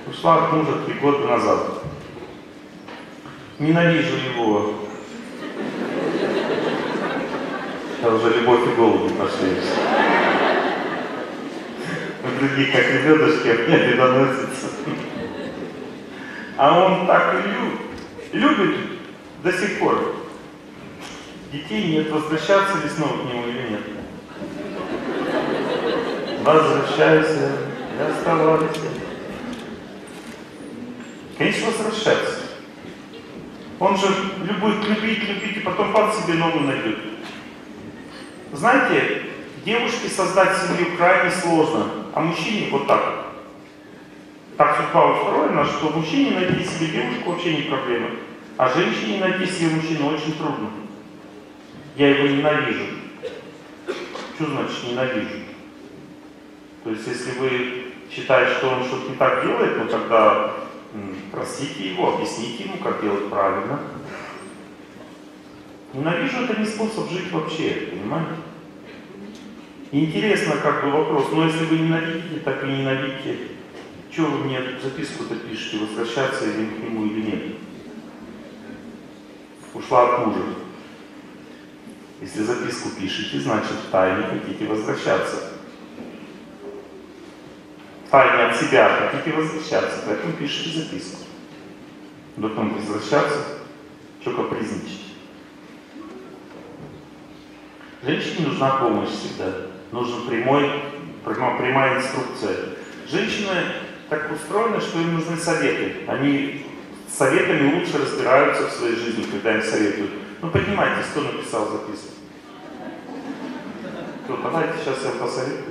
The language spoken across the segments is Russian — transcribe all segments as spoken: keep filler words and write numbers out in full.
Ушла от мужа три года назад. Ненавижу его. Это уже любовь и голуби пошли. У других, как ребятушки, а мне бедоносится. А он так и любит, любит до сих пор. Детей нет, возвращаться ли снова к нему или нет? Возвращайся, не оставайся. Конечно, возвращаться. Он же любит любить, любить, и потом пан себе новую найдет. Знаете, девушке создать семью крайне сложно, а мужчине вот так вот. Так судьба устроена, что мужчине найти себе девушку вообще не проблема, а женщине найти себе мужчину очень трудно. Я его ненавижу. Что значит ненавижу? То есть, если вы считаете, что он что-то не так делает, ну тогда м, простите его, объясните ему, как делать правильно. Ненавижу — это не способ жить вообще, понимаете? И интересно как бы вопрос, но если вы ненавидите, так и ненавидите. Чего вы мне записку-то пишете, возвращаться или к нему или нет? Ушла от мужа. Если записку пишете, значит втайне хотите возвращаться. Втайне от себя хотите возвращаться, поэтому пишите записку. Потом возвращаться, что капризничать. Женщине нужна помощь всегда. Нужна прямой, прямо, прямая инструкция. Женщины так устроены, что им нужны советы. Они с советами лучше разбираются в своей жизни, когда им советуют. Ну, понимаете, кто написал записку? Кто, давайте сейчас я вам посоветую.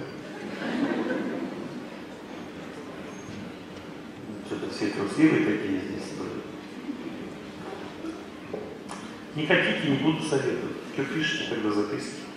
Что-то все трусливые такие здесь. Не хотите, не буду советовать. Что пишете тогда записки?